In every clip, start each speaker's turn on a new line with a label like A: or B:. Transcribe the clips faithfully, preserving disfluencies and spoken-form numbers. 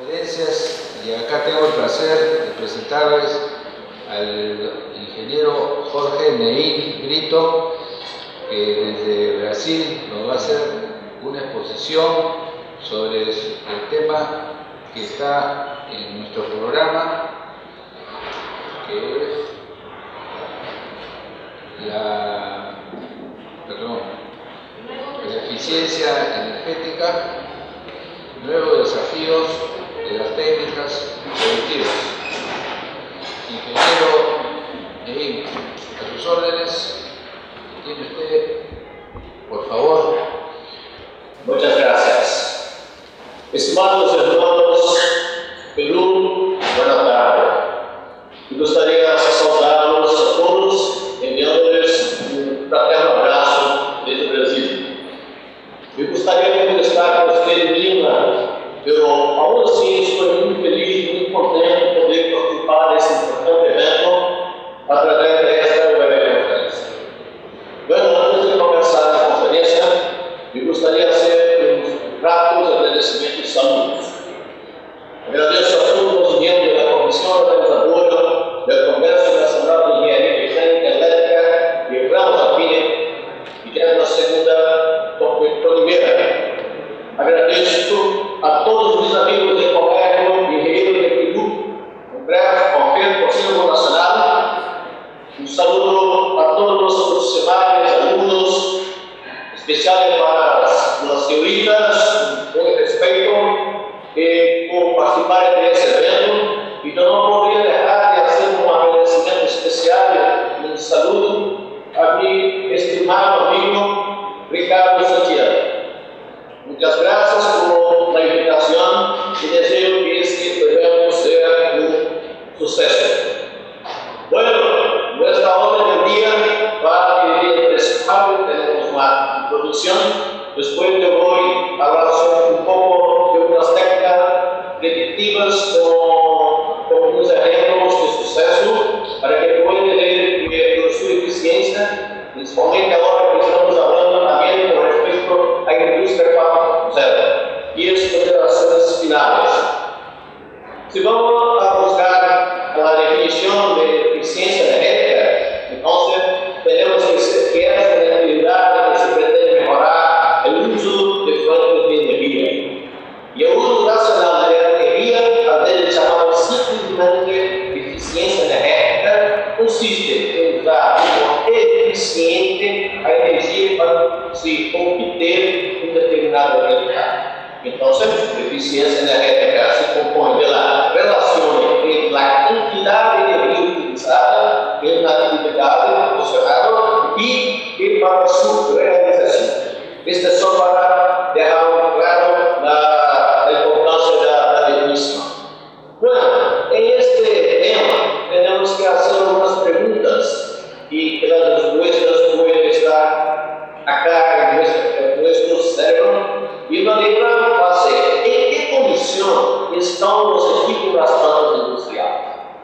A: conferencias, y acá tengo el placer de presentarles al ingeniero Jorge Neil Brito, que desde Brasil nos va a hacer una exposición sobre el tema que está en nuestro programa, que es la, perdón, la eficiencia energética, nuevos desafíos de las técnicas productivas. Ingeniero Neil, a sus órdenes, tiene usted, por favor.
B: Muchas gracias. Estimados hermanos, Perú, buena tarde. Me gustaría saudarlos a todos, enviándoles un fraterno abrazo desde Brasil. Me gustaría poder estar con ustedes en Lima, pero aún assim estou muito feliz e muito contente de poder participar desse importante evento através desta webconferência. Bueno, antes de começar a conferência, me gostaria de fazer uns rápidos agradecimentos saludos. Agradeço a todos os membros da comissão organizadora do Congresso Nacional de Engenharia Mecânica e Elétrica de Ramos Alpine, e que é na segunda primeira. Agradeço a todos os amigos de colégio engenheiros de Peru, Congresso, Conselho Nacional. Um saludo a todos os profissionais, alunos, especialmente para as, as senhoritas, com respeito e por participarem desse evento. Então não poderia deixar de fazer um agradecimento especial e um saludo a meu estimado amigo Ricardo Santiago. Muchas gracias por la invitación y deseo que este evento sea un suceso. Bueno, nuestra orden del día va a dividir en tres partes. Tenemos una introducción, después yo voy a hablar sobre un poco de unas técnicas predictivas con, con unos ejemplos de suceso para que puedan ver que su eficiencia, principalmente ahora que estamos hablando también con respecto a la industria cuatro punto cero y as considerações finais. Si vamos a buscar la definición de eficiencia energética, entonces tenemos que ser que es la actividad que se pretende mejorar el uso de fuentes de energía. Y el uso racional de la energía, a veces llamado simplesmente eficiencia energética, consiste en usar de forma eficiente a energia para se obter um determinado resultado. Então, eficiência energética se compõe pela relação entre a quantidade de energia utilizada pela atividade proporcionada e, e para sua realização. Isto é só para deixar claro na, na importância da, da definição. Bueno, em este tema, temos que fazer algumas perguntas e as respostas podem estar acá en nuestro, en nuestro cerebro y una de ellas va a ser en qué condición están los equipos de las plantas industriales.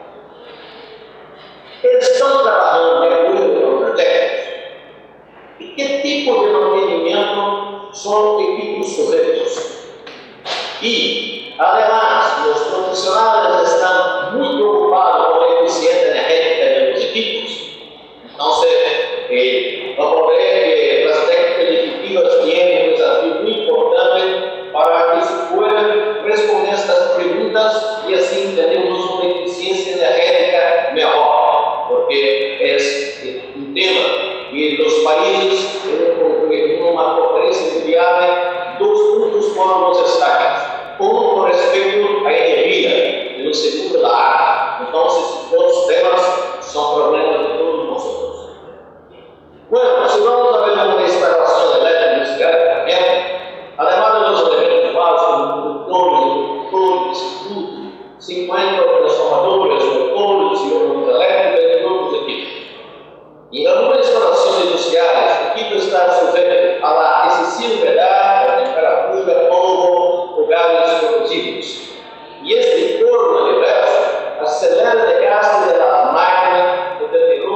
B: Están trabajando de acuerdo con los proyectos. ¿Y qué tipo de mantenimiento son equipos correctos? Y además, los profesionales están muy preocupados por la eficiencia energética de los equipos. Entonces, eh, vamos a ver que las técnicas predictivas tienen un desafío muy importante para que se puedan responder estas preguntas y así tenemos una eficiencia energética mejor, porque es eh, un tema y los países en una conferencia mundial dos puntos fueron los destacados. Uno con respecto a energía y el segundo la agua. Entonces, dos temas son problemas de todos nosotros. Bueno, si vamos a ver una instalación eléctrica industrial también, además de los elementos básicos, conductores, conductores, se encuentran transformadores, motores y órganos eléctricos y otros equipos. Y en algunas instalaciones industriales, el equipo está sujeto a la excesiva humedad, a temperatura, polvo o gases corrosivos. Y este entorno diverso acelera el desgaste de las máquinas, el deterioro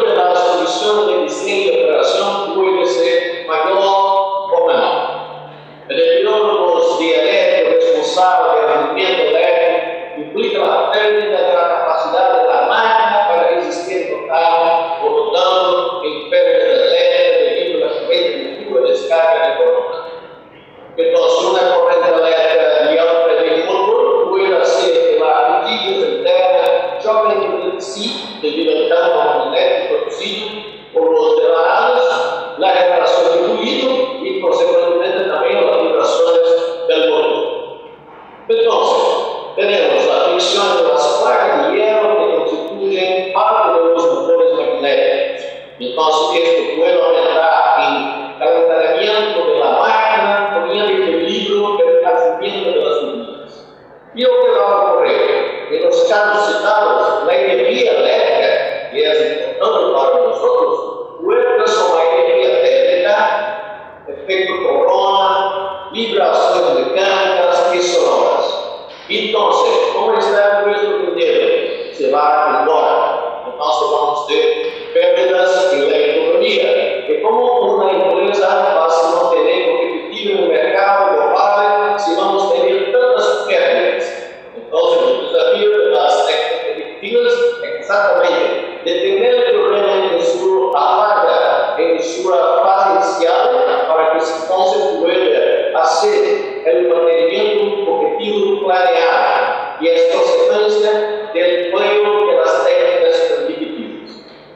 B: de las condiciones de diseño y operación puede ser mayor o menor. El deterioro dialéctico responsable del rendimiento eléctrico implica la pérdida de la capacidad de la máquina para resistir total o dotando en pérdida eléctrica debido a la corriente de descarga de corona. Entonces, una corriente eléctrica de alta de puede hacer que la fluidez interna choque entre sí debido al campo magnético producido por los devanados, la generación de fluido y, consecuentemente, también las vibraciones del motor. Entonces, tenemos la fricción de las placas de hierro que constituyen parte de los motores magnéticos. Entonces, esto puede aumentar en calentamiento de la máquina, poniendo en peligro el nacimiento de las turbinas. Y lo que va a ocurrir en los casos citados, la energía eléctrica, que es importante para nosotros, puede transformar energía térmica, efecto corona, vibraciones mecánicas y sonoras. Entonces, ¿cómo está nuestro dinero? Se va embora. Entonces vamos a ter pérdidas en la economía. Que como una empresa va a mantener competitiva en el mercado global si vamos a tener tantas pérdidas? Entonces, el desafío de las expectativas es exactamente detener el problema en su fase, en su fase inicial, para que entonces pueda hacer el mantenimiento objetivo planeado y es consecuencia del empleo de las técnicas predictivas.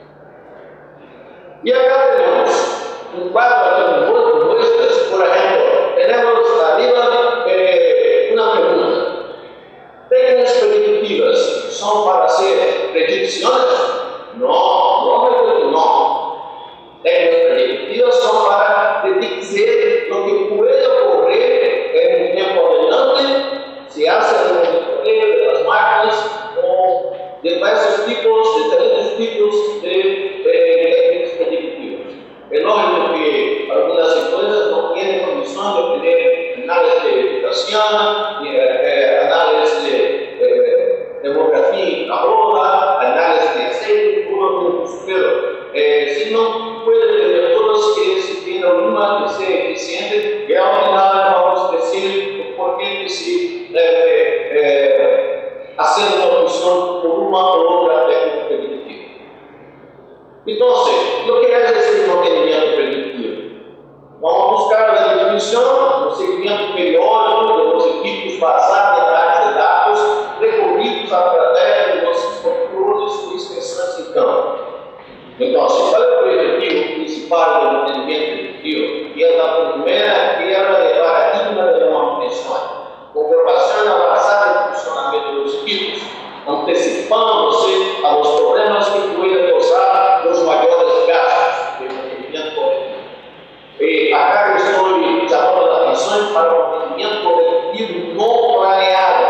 B: Y acá tenemos un cuadro de muestras, por ejemplo, tenemos arriba eh, una pregunta. ¿Técnicas predictivas son para hacer predicciones? No, no, no. Técnicas predictivas son para predecir lo que puede ocurrir en un tiempo adelante, si hace el monitoreo de las máquinas o de diversos tipos, diferentes tipos de, de técnicas predictivas. Es lógico que algunas empresas no tienen condición de tener análisis de educación, eh, análisis de eh, demografía y ahora, análisis de aceite, puro, pero eh, si no puede tener todos que si tiene alguna que sea eficiente, y al final vamos a decir por qué se debe eh, hacer una opción por una u otra técnica predictiva. Entonces, lo que es ese mantenimiento predictivo? Vamos a buscar la definición, un seguimiento periódico de los equipos basados en bases de datos recorridos a través de los controles de inspeções em campo. Entonces, ¿cuál es el objetivo principal del mantenimiento predictivo? Y es la primera guerra de paradigma de la manutención, con preocupación avanzada en el funcionamiento de los equipos, anticipándose a los problemas que pueden causar los mayores gastos de mantenimiento predictivo. Eh, acá estoy llamando la atención para el mantenimiento predictivo no planeado,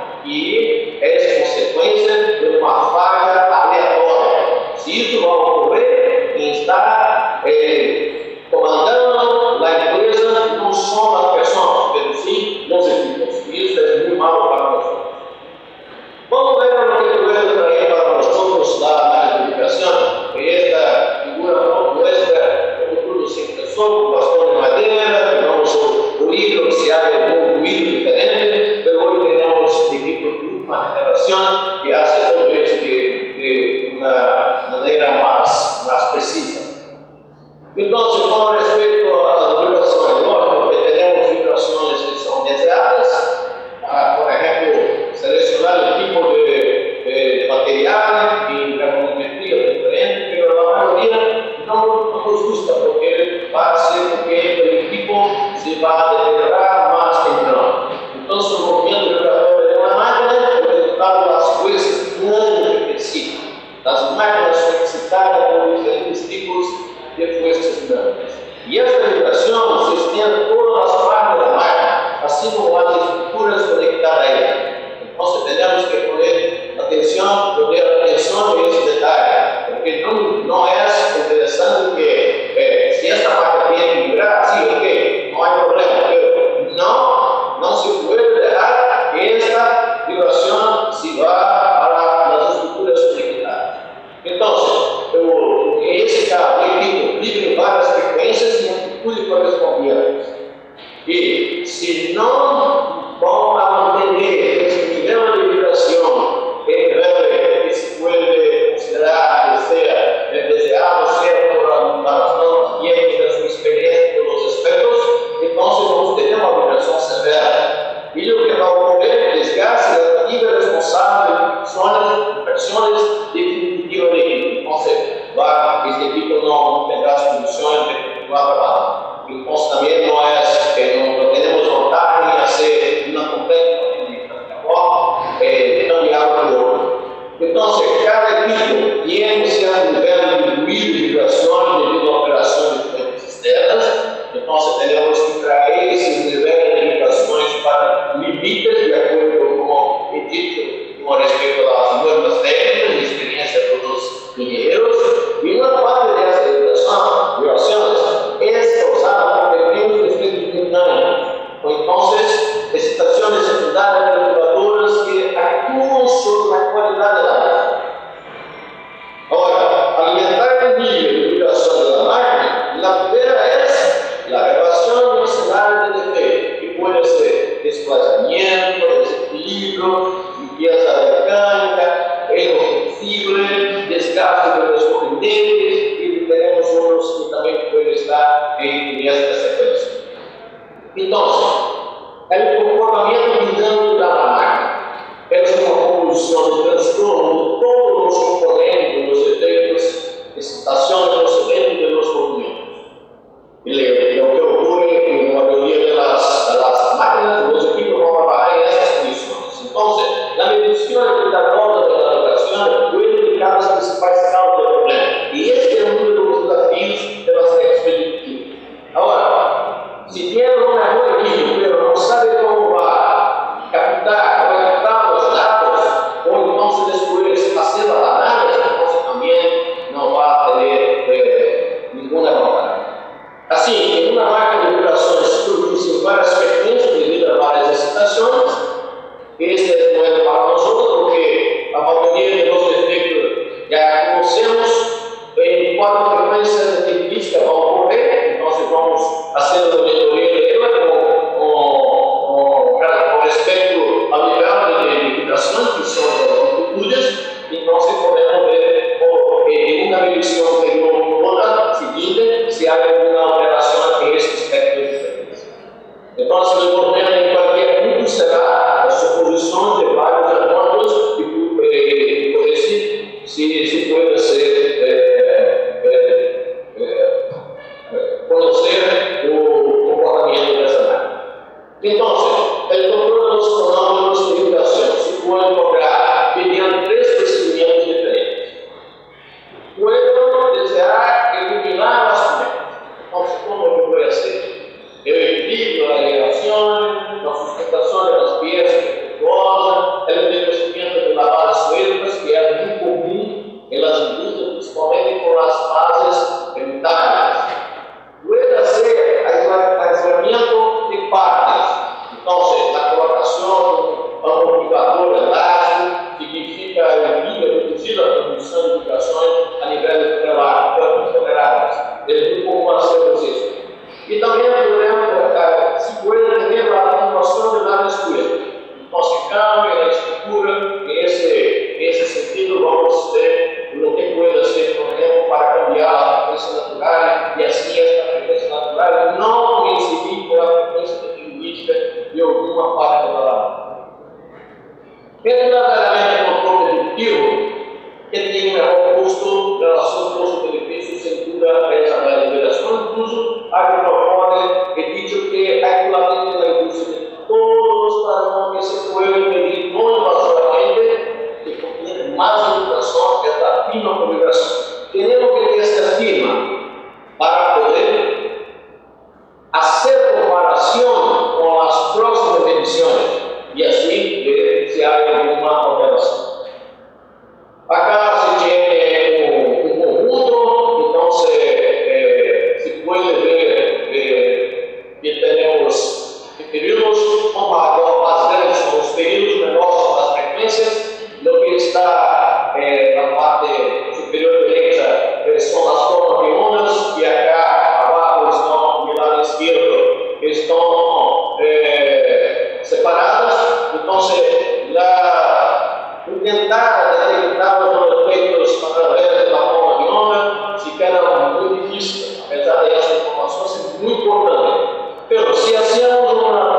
B: y es consecuencia de una falla aleatoria. Si isso va a ocurrir, quien está eh, comandando la empresa no son las personas, pero sí los equipos. Y eso es muy malo para nosotros. Vamos a ver lo que puede traer para nosotros la identificación. Esta figura nuestra, como siempre son, bastón de madera, tenemos un ruido, si hay algún ruido diferente, pero hoy tenemos equipos de última generación que hace todo esto de, de una manera más, más precisa. Entonces, con respecto a la vibración enorme, tenemos vibraciones que son deseadas. Ah, por ejemplo, seleccionar el tipo de, de, de material y granulometría diferente, pero la mayoría no, no nos gusta porque va a ser porque el equipo se va a deteriorar más temprano. Entonces, el movimiento vibratorio de una máquina es el resultado de las fuerzas muy específicas. Las máquinas son excitadas por diferentes tipos de fuerzas dinámicas. Y esta vibración se extiende a todas las partes de la máquina, así como las estructuras conectadas a ella. Entonces tenemos que poner atención, poner atención en ese detalle, porque no, no es interesante que eh, si esta máquina tiene que vibrar, sí, ok, no hay problema, pero no, no se puede dejar que esta vibración se va a las estructuras conectadas. Entonces, eu Y si no vamos a mantener ese nivel de vibración en breve, que se puede considerar que sea deseado ser para, para las normas y de su experiencia de los expertos, entonces vamos a tener una vibración severa. Y lo que va a ocurrir es desgaste de la vida responsable de funciones, acciones definitivamente. Entonces, va, este equipo no tendrá solución de continuar trabajando. Entonces, también no es que no, no tenemos vontade de hacer una completa eh, cambiar el orden. Entonces, cada equipo tiene cierto nivel diluido de vibración debido a operaciones de fuentes externas. Entonces, tenemos que traer esses niveles de vibrações para limites de acordo com o dito com respeito às normas técnicas e experiência dos engenheiros. E uma parte dessa vibração, vibrações é causada por pequenos efeitos dinâmicos, ou então excitações secundárias perturbadoras que atuam sobre a qualidade da máquina. Agora, alimentar o nível de vibração da máquina, a primeira é la elevación de un escenario de defecto, que puede ser desplazamiento, desequilibrio, limpieza mecánica, error sensible, desgaste de los corrientes, y tenemos otros que también pueden estar en esta secuencia. Entonces, el comportamiento dinámico de la máquina es una convolución de transtorno de todos los componentes, los efectos, excitaciones, los eventos de los movimientos. Y lo que ocurre en la mayoría de las, de las máquinas, los equipos van a trabajar en esas condiciones. Entonces, la medición cuidadosa de la vibración puede indicar las principales causas del problema. Y este es uno de los desafíos de las expeditivas. Ahora, si tiene un mejor equipo, pero no sabe cómo va a captar, conectar los datos, o entonces después hacer la análisis, entonces también no va a tener eh, ninguna ventaja. Assim, em uma máquina de vibrações se produzem várias frequências devido a várias excitações. Este é não é para nós outros, porque a maioria dos efeitos já conhecemos em quatro frequências determinísticas vão ocorrer. Então, vamos fazer uma monitoria dela com, com, com respeito ao nível de vibrações, que são as amplitudes. Então, podemos ver em uma medição anterior ou outra seguinte se há alguma alteração em esse aspecto de diferença. Então, se o problema em qualquer ponto será as suposições de vários anômalos e por isso se, se pode ser é, é, é, conhecer o comportamento dessa máquina. Então, o controle dos fenômenos de vibração se pode lograr mediante três procedimentos diferentes. Puedo desear eliminar las fuentes. Entonces, ¿cómo lo voy a hacer? Eu evito la elevación, la sustentación de las piezas defectuosas, el envejecimiento de lavadas sueltas, que es muy común en las industrias, principalmente por las fases metálicas. Puedo hacer aislamiento de partes. Entonces, la colocación de un amortiguador elástico significa eliminar, reduzir la transmisión de vibrações a nível de trabalho, para toleradas. É muito comum hacermos isso. E também podemos, se puede tener a atenuação de várias coisas. Então, se cambia a estrutura, em esse, esse sentido, vamos ter o que pode ser, por exemplo, para cambiar a frequência natural e assim esta frequência natural não incidir pela frequência determinística de alguma parte da lâmpada. Verdadeiramente controle dedutivo, que tem um maior custo em relação ao custo-benefício, sem dúvida, a essa liberação, incluso a microfone é dito que actualmente na indústria todos os padrões que se podem medir não invasivamente, que contém mais vibração que esta firma com vibração. Temos que ter esta firma para poder fazer comparação com as próximas medições e assim ver se há alguma alteração. Acá se tiene un, un conjunto, entonces eh, se puede ver eh, que tenemos esta, essa informação é muito importante. Pero, se hacemos uma